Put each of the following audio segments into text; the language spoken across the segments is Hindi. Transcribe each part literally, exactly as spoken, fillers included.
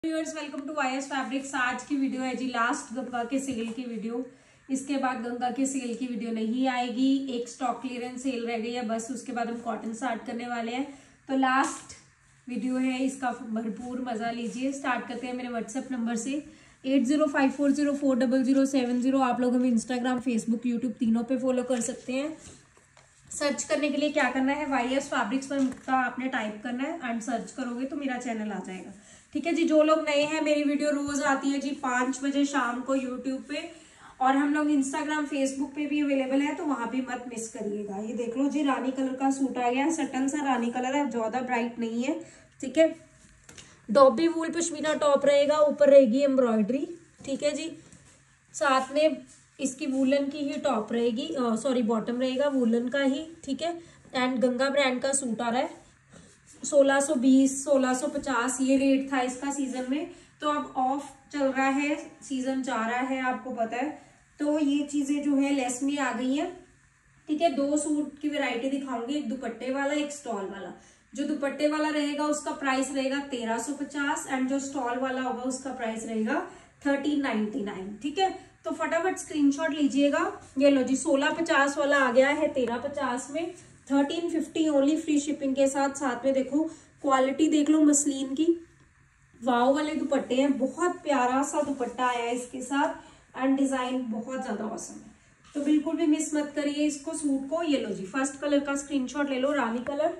Viewers, welcome to Y S Fabrics. आज की वीडियो है जी लास्ट गंगा के सेल की वीडियो। इसके बाद गंगा के सेल की वीडियो नहीं आएगी। एक स्टॉक क्लियरेंस सेल रह गई है बस, उसके बाद हम कॉटन स्टार्ट करने वाले हैं। तो लास्ट वीडियो है, इसका भरपूर मजा लीजिए। स्टार्ट करते हैं मेरे व्हाट्सएप नंबर से eight zero five four zero four double zero seven zero. आप लोग हमें इंस्टाग्राम, फेसबुक, यूट्यूब तीनों पे फॉलो कर सकते हैं। सर्च करने के लिए क्या करना है, वाई एस फैब्रिक्स पर मुक्ता आपने टाइप करना है एंड सर्च करोगे तो मेरा चैनल आ जाएगा। ठीक है जी। जो लोग नए हैं, मेरी वीडियो रोज आती है जी पाँच बजे शाम को यूट्यूब पे, और हम लोग इंस्टाग्राम, फेसबुक पे भी अवेलेबल है, तो वहां भी मत मिस करिएगा। ये देख लो जी, रानी कलर का सूट आ गया है, सटन सा रानी कलर है, ज्यादा ब्राइट नहीं है। ठीक है, डॉबी वूल पश्मीना टॉप रहेगा, ऊपर रहेगी एम्ब्रॉयडरी। ठीक है जी, साथ में इसकी वूलन की ही टॉप रहेगी, सॉरी बॉटम रहेगा वूलन का ही। ठीक है, एंड गंगा ब्रांड का सूट आ रहा है। सोलह सौ बीस, सोलह सौ पचास ये रेट था इसका सीजन में, तो अब ऑफ चल रहा है, सीजन जा रहा है, आपको पता है। तो ये चीजें जो है लेस में आ गई हैं। ठीक है, दो सूट की वैरायटी दिखाऊंगी, एक दुपट्टे वाला, एक स्टॉल वाला। जो दुपट्टे वाला रहेगा उसका प्राइस रहेगा तेरह सौ पचास, एंड जो स्टॉल वाला होगा उसका प्राइस रहेगा थर्टीन नाइनटी नाइन। ठीक है, तो फटाफट स्क्रीनशॉट लीजिएगा। ये लो जी, सोलह पचास वाला आ गया है तेरह पचास में, thirteen fifty only free shipping के साथ। साथ में देखो क्वालिटी देख लो मसलिन की, वाव वाले दुपट्टे हैं, बहुत प्यारा सा दुपट्टा आया है इसके साथ, एंड डिजाइन बहुत ज्यादा औसम है। तो बिल्कुल भी मिस मत करिए इसको, सूट को। ये लो जी, फर्स्ट कलर का स्क्रीनशॉट ले लो, रानी कलर।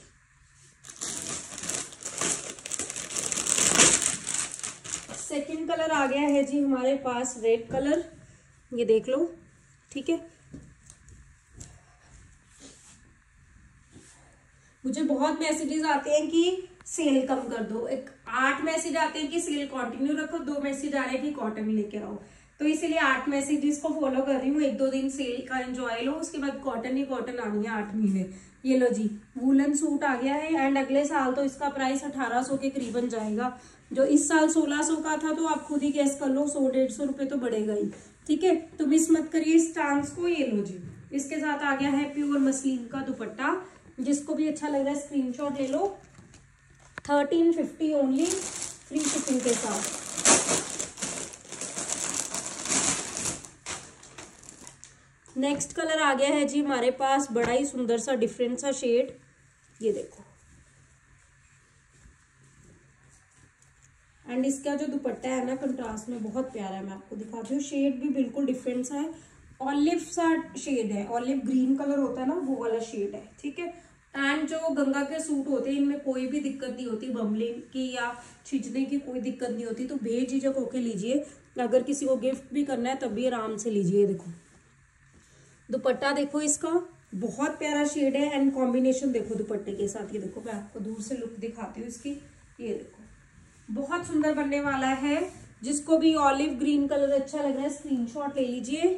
सेकंड कलर आ गया है जी हमारे पास रेड कलर, ये देख लो। ठीक है, मुझे बहुत मैसेजेस आते हैं कि सेल कम कर दो। एक आठ मैसेज आते हैं कि सेल कंटिन्यू रखो, दो मैसेज आ रहे हैं कि कॉटन लेके आओ। तो इसीलिए आठ मैसेजेस को फॉलो कर रही हूँ। एक दो दिन सेल का एंजॉय लो, उसके बाद कॉटन ही कॉटन आनी है आठ महीने। ये लो जी, वूलन सूट आ गया है, एंड अगले साल तो इसका प्राइस अठारह सौ के करीबन जाएगा। जो इस साल सोलह सौ का था, तो आप खुद ही गैस कर लो, सौ डेढ़ सौ रुपए तो बढ़ेगा ही। ठीक है, तो मिस मत करिए इस चांस को। ये लो जी, इसके साथ आ गया है प्योर मसलिन का दुपट्टा। जिसको भी अच्छा लग रहा है स्क्रीनशॉट ले लो, thirteen fifty only free shipping के साथ। नेक्स्ट कलर आ गया है जी हमारे पास, बड़ा ही सुंदर सा डिफरेंट सा शेड। ये देखो, एंड इसका जो दुपट्टा है ना, कंट्रास्ट में बहुत प्यारा है। मैं आपको दिखाती हूँ, शेड भी बिल्कुल डिफरेंट सा है, ऑलिव सा शेड है, ऑलिव ग्रीन कलर होता है ना, वो वाला शेड है। ठीक है, एंड जो गंगा के सूट होते हैं इनमें कोई भी दिक्कत नहीं होती, बम्बलिंग की या छिंचने की कोई दिक्कत नहीं होती। तो बेझिझक होके लीजिए, अगर किसी को गिफ्ट भी करना है तब भी आराम से लीजिए। देखो दुपट्टा, देखो इसका बहुत प्यारा शेड है, एंड कॉम्बिनेशन देखो दुपट्टे के साथ। ये देखो, मैं आपको दूर से लुक दिखाती हूँ इसकी। ये देखो, बहुत सुंदर बनने वाला है। जिसको भी ऑलिव ग्रीन कलर अच्छा लग रहा है स्क्रीनशॉट ले लीजिए।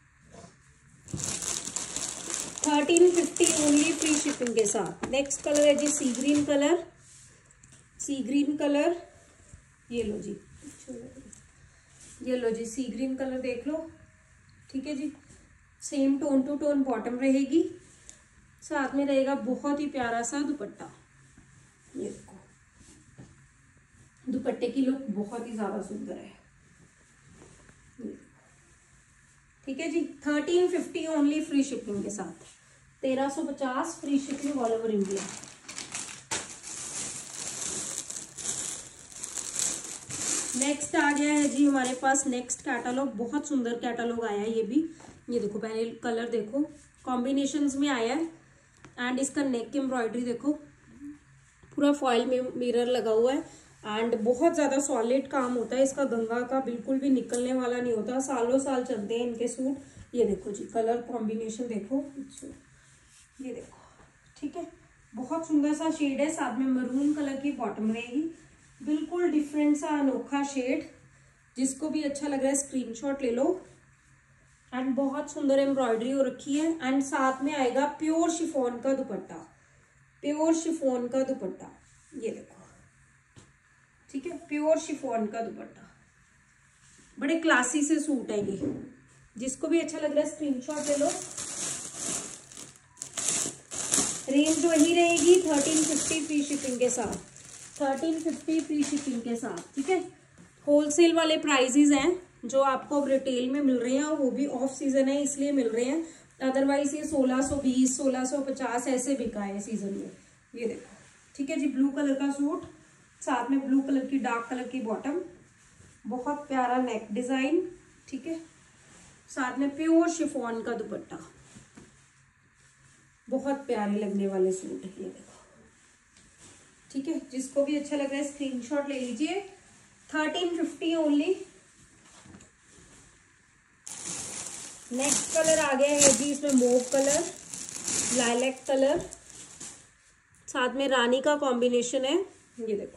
Thirteen fifty only free shipping के साथ। नेक्स्ट कलर है जी sea green colour, sea green colour. ये लो जी, ये लो जी, सी ग्रीन कलर देख लो। ठीक है जी, same tone two tone bottom रहेगी, साथ में रहेगा बहुत ही प्यारा सा दुपट्टा। ये देखो, दुपट्टे की लुक बहुत ही ज्यादा सुंदर है। ठीक है जी, thirteen fifty only free shipping के साथ, तेरह सौ पचास free shipping all over India. Next आ गया है जी हमारे पास नेक्स्ट कैटलॉग, बहुत सुंदर कैटलॉग आया है ये भी। ये देखो, पहले कलर देखो, कॉम्बिनेशंस में आया है, एंड इसका नेक एम्ब्रॉयडरी देखो, पूरा फॉइल में मिरर लगा हुआ है, एंड बहुत ज्यादा सॉलिड काम होता है इसका। गंगा का बिल्कुल भी निकलने वाला नहीं होता, सालों साल चलते हैं इनके सूट। ये देखो जी, कलर कॉम्बिनेशन देखो, ये देखो। ठीक है, बहुत सुंदर सा शेड है, साथ में मरून कलर की बॉटम रहेगी, बिल्कुल डिफरेंट सा अनोखा शेड। जिसको भी अच्छा लग रहा है स्क्रीनशॉट ले लो, एंड बहुत सुंदर एम्ब्रॉयडरी हो रखी है, एंड साथ में आएगा प्योर शिफॉन का दुपट्टा, प्योर शिफॉन का दुपट्टा। ये देखो, ठीक है, प्योर शिफॉन का दुपट्टा, बड़े क्लासी से सूट है ये। जिसको भी अच्छा लग रहा है स्क्रीनशॉट ले लो। रेंज वही रहेगी थर्टीन फिफ्टी फ्री शिपिंग के साथ। थर्टीन फिफ्टी फ्री शिपिंग के साथ, ठीक है। होलसेल वाले प्राइजेज हैं जो आपको अब रिटेल में मिल रहे हैं, और वो भी ऑफ सीजन है इसलिए मिल रहे हैं, अदरवाइज ये सोलह सौ बीस सोलह सौ पचास ऐसे बिका है सीजन में। ये देखो, ठीक है जी, ब्लू कलर का सूट, साथ में ब्लू कलर की डार्क कलर की बॉटम, बहुत प्यारा नेक डिजाइन, ठीक है, साथ में प्योर शिफॉन का दुपट्टा, बहुत प्यारे लगने वाले सूट है ये देखो, ठीक है। जिसको भी अच्छा लग रहा है स्क्रीनशॉट ले लीजिए। Thirteen fifty only. Next colour आ गया है जी, इसमें मूव कलर, लाइलैक कलर, साथ में रानी का कॉम्बिनेशन है, ये देखो,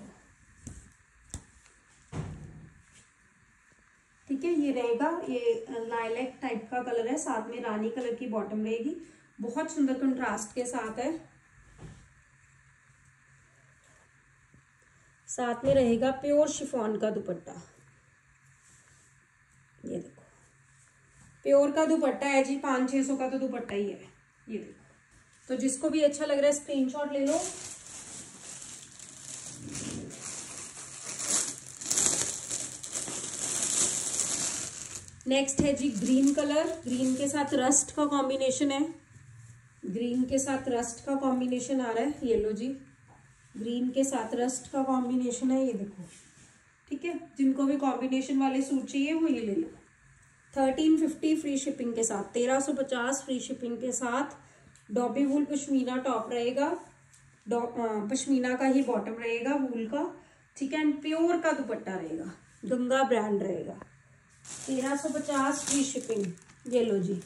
ठीक है। ये रहेगा, ये लाइलैक टाइप का कलर है, साथ में रानी कलर की बॉटम रहेगी, बहुत सुंदर कंट्रास्ट के साथ है, साथ में रहेगा प्योर शिफॉन का दुपट्टा, ये देखो, प्योर का दुपट्टा है जी, पाँच छह सौ का तो दुपट्टा ही है, ये देखो। तो जिसको भी अच्छा लग रहा है स्क्रीनशॉट ले लो। नेक्स्ट है जी ग्रीन कलर, ग्रीन के साथ रस्ट का कॉम्बिनेशन है, ग्रीन के साथ रस्ट का कॉम्बिनेशन आ रहा है, ये लो जी, ग्रीन के साथ रस्ट का कॉम्बिनेशन है, ये देखो, ठीक है। जिनको भी कॉम्बिनेशन वाले सूट चाहिए वो ये ले लो। थर्टीन फिफ्टी फ्री शिपिंग के साथ, तेरह सौ पचास फ्री शिपिंग के साथ। डॉबी वूल पश्मीना टॉप रहेगा, पश्मीना का ही बॉटम रहेगा वूल का, ठीक है, एंड प्योर का दुपट्टा रहेगा, गंगा ब्रांड रहेगा, तेरह सौ पचास फ्री शिपिंग, ये लो जी।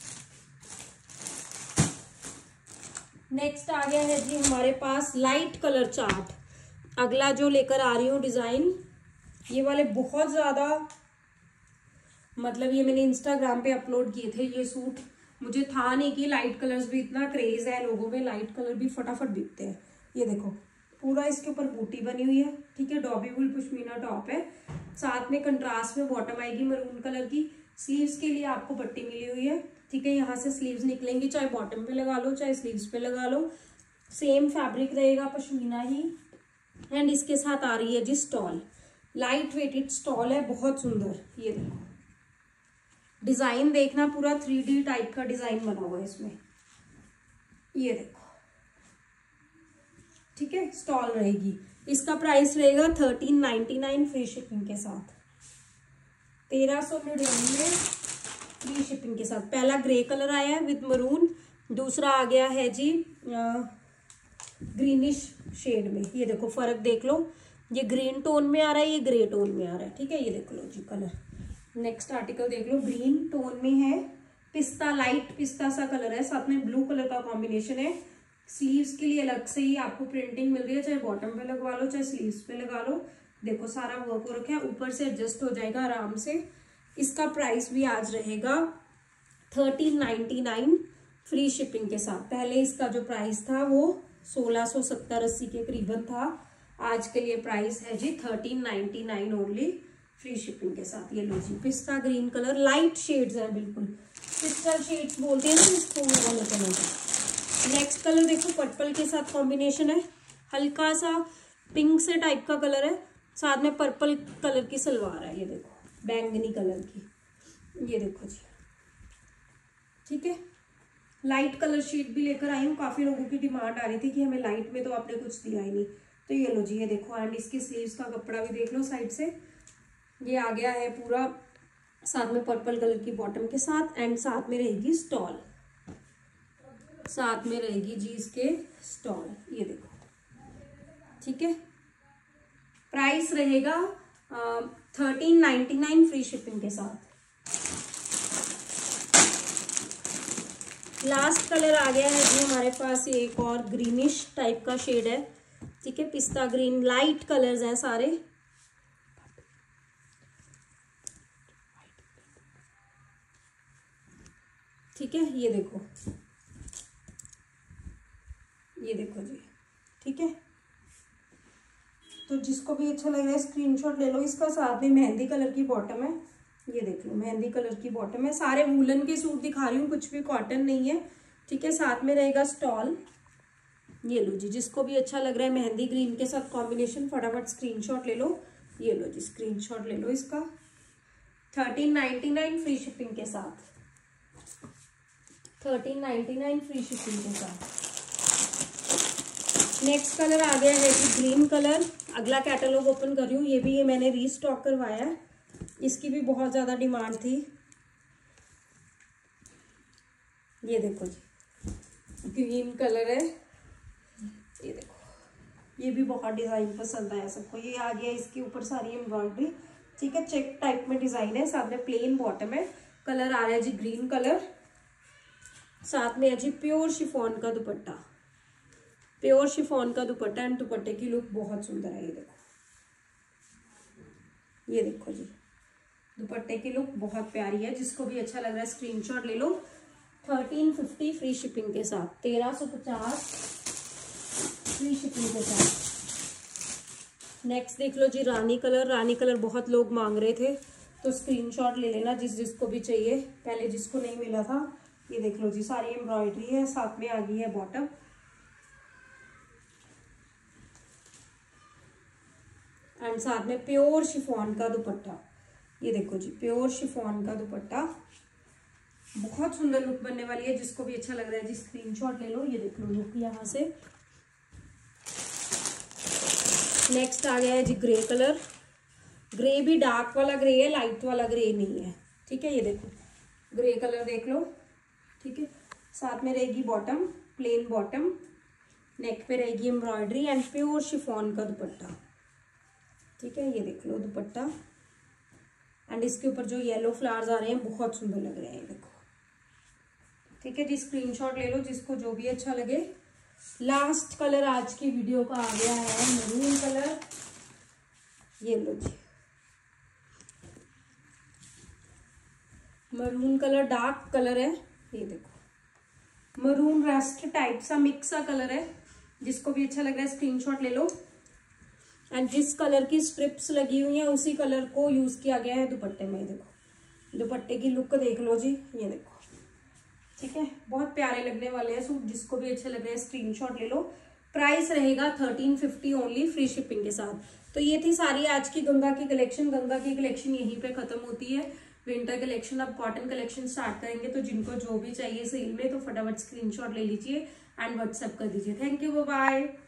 नेक्स्ट आ गया है जी हमारे पास लाइट कलर चार्ट। अगला जो लेकर आ रही हूँ डिजाइन, ये वाले बहुत ज्यादा, मतलब ये मैंने इंस्टाग्राम पे अपलोड किए थे ये सूट, मुझे था नहीं कि लाइट कलर्स भी इतना क्रेज है लोगों में, लाइट कलर भी फटाफट बिकते हैं। ये देखो, पूरा इसके ऊपर बूटी बनी हुई है, ठीक है, डॉबी वूल पश्मीना टॉप है, साथ में कंट्रास्ट में बॉटम आएगी मरून कलर की, स्लीव्स के लिए आपको पट्टी मिली हुई है, ठीक है, यहाँ से स्लीव्स निकलेंगी, चाहे बॉटम पे लगा लो चाहे स्लीव्स पे लगा लो, सेम फैब्रिक रहेगा पश्मीना ही, एंड इसके साथ आ रही है जी स्टॉल, लाइट वेटेड स्टॉल है, बहुत सुंदर। ये देखो डिजाइन देखना, पूरा थ्री डी टाइप का डिजाइन बना हुआ है इसमें, ये देखो, ठीक है, स्टॉल रहेगी। इसका प्राइस रहेगा thirteen ninety nine free shipping के साथ, तेरह सौ निन्यानवे फ्री शिपिंग के साथ। पहला ग्रे कलर आया है विद मरून, दूसरा आ गया है जी ग्रीनिश शेड में, ये देखो फर्क देख लो, ये ग्रीन टोन में आ रहा है, ये ग्रे टोन में आ रहा है, ठीक है, ये देख लो जी कलर। नेक्स्ट आर्टिकल देख लो, ग्रीन टोन में है, पिस्ता, लाइट पिस्ता सा कलर है, साथ में ब्लू कलर का कॉम्बिनेशन है, स्लीव्स के लिए अलग से ही आपको प्रिंटिंग मिल रही है, चाहे बॉटम पे लगवा लो चाहे स्लीव्स पे लगा लो, देखो सारा वर्क हो रखा है, ऊपर से एडजस्ट हो जाएगा आराम से। इसका प्राइस भी आज रहेगा thirteen ninety nine free shipping के साथ। पहले इसका जो प्राइस था वो सोलह सौ सत्तर अस्सी के करीबन था, आज के लिए प्राइस है जी thirteen ninety nine only free shipping के साथ। ये लो जी, पिस्ता ग्रीन कलर, लाइट शेड्स है बिल्कुल, पिस्ता शेड्स बोलते हैं ना इसको, वो वाला कलर। नेक्स्ट कलर देखो, पर्पल के साथ कॉम्बिनेशन है, हल्का सा पिंक से टाइप का कलर है, साथ में पर्पल कलर की सलवार है, ये देखो बैंगनी कलर की, ये देखो जी, ठीक है। लाइट कलर शीट भी लेकर आई हूँ, काफी लोगों की डिमांड आ रही थी कि हमें लाइट में, तो आपने कुछ दिया ही नहीं, तो ये लो जी, ये देखो, एंड इसकी स्लीव्स का कपड़ा भी देख लो साइड से, ये आ गया है पूरा, साथ में पर्पल कलर की बॉटम के साथ, एंड साथ में रहेगी स्टॉल, साथ में रहेगी जी इसके स्टॉल, ये देखो, ठीक है। प्राइस रहेगा thirteen ninety nine free shipping के साथ। लास्ट कलर आ गया है जी हमारे पास, ये एक और ग्रीनिश टाइप का शेड है, ठीक है, पिस्ता ग्रीन, लाइट कलर्स हैं सारे, ठीक है, ये देखो, ये देखो जी, ठीक है। तो जिसको भी अच्छा लग रहा है स्क्रीनशॉट ले लो इसका, साथ में मेहंदी कलर की बॉटम है, ये देख लो मेहंदी कलर की बॉटम है, सारे वूलन के सूट दिखा रही हूँ, कुछ भी कॉटन नहीं है, ठीक है, साथ में रहेगा स्टॉल, ये लो जी, जिसको भी अच्छा लग रहा है मेहंदी ग्रीन के साथ कॉम्बिनेशन, फटाफट स्क्रीनशॉट ले लो। ये लो जी, स्क्रीनशॉट ले लो इसका। Thirteen ninety nine free shipping के साथ, thirteen ninety nine free shipping के साथ। नेक्स्ट कलर आ गया है जी ग्रीन कलर। अगला कैटलॉग ओपन कर रही हूँ। ये भी ये मैंने रीस्टॉक करवाया है, इसकी भी बहुत ज़्यादा डिमांड थी। ये देखो जी, ग्रीन कलर है। ये देखो, ये भी बहुत डिज़ाइन पसंद आया सबको। ये आ गया इसके ऊपर सारी एम्ब्रॉयडरी, ठीक है, चेक टाइप में डिज़ाइन है, साथ में प्लेन बॉटम है। कलर आ रहा है जी ग्रीन कलर, साथ में है जी प्योर शिफॉन का दुपट्टा, प्योर शिफॉन का दुपट्टा एंड दुपट्टे की लुक बहुत सुंदर है। ये देखो, ये देखो जी, दुपट्टे की लुक बहुत प्यारी है। जिसको भी अच्छा लग रहा है स्क्रीनशॉट ले लो। थर्टीन फिफ्टी फ्री शिपिंग के साथ, तेरह सौ पचास फ्री शिपिंग के साथ। नेक्स्ट देख लो जी रानी कलर। रानी कलर बहुत लोग मांग रहे थे, तो स्क्रीनशॉट ले लेना जिस जिसको भी चाहिए, पहले जिसको नहीं मिला था। ये देख लो जी, सारी एम्ब्रॉयडरी है, साथ में आ गई है बॉटम एंड साथ में प्योर शिफॉन का दुपट्टा। ये देखो जी, प्योर शिफॉन का दुपट्टा, बहुत सुंदर लुक बनने वाली है। जिसको भी अच्छा लग रहा है जी स्क्रीनशॉट ले लो। ये देख लो लुक यहाँ से। नेक्स्ट आ गया है जी ग्रे कलर। ग्रे भी डार्क वाला ग्रे है, लाइट वाला ग्रे नहीं है, ठीक है। ये देखो ग्रे कलर देख लो, ठीक है। साथ में रहेगी बॉटम, प्लेन बॉटम, नेक पे रहेगी एम्ब्रॉयडरी एंड प्योर शिफॉन का दुपट्टा, ठीक है। ये देख लो दुपट्टा एंड इसके ऊपर जो येलो फ्लावर्स आ रहे हैं बहुत सुंदर लग रहे हैं। ये देखो, ठीक है जी, स्क्रीनशॉट ले लो जिसको जो भी अच्छा लगे। लास्ट कलर आज की वीडियो का आ गया है मरून कलर। ये लो जी, मरून कलर डार्क कलर है। ये देखो, मरून रस्ट टाइप सा मिक्स सा कलर है। जिसको भी अच्छा लग रहा है स्क्रीनशॉट ले लो। एंड जिस कलर की स्ट्रिप्स लगी हुई है उसी कलर को यूज किया गया है दुपट्टे में। देखो दुपट्टे की लुक देख लो जी, ये देखो, ठीक है, बहुत प्यारे लगने वाले हैं सूट। जिसको भी अच्छे लग रहे हैं स्क्रीनशॉट ले लो। प्राइस रहेगा thirteen fifty only free shipping के साथ। तो ये थी सारी आज की गंगा की कलेक्शन। गंगा की कलेक्शन यहीं पे खत्म होती है। विंटर कलेक्शन, अब कॉटन कलेक्शन स्टार्ट करेंगे। तो जिनको जो भी चाहिए सेल में तो फटाफट स्क्रीनशॉट ले लीजिए एंड व्हाट्सएप कर दीजिए। Thank you, bye bye.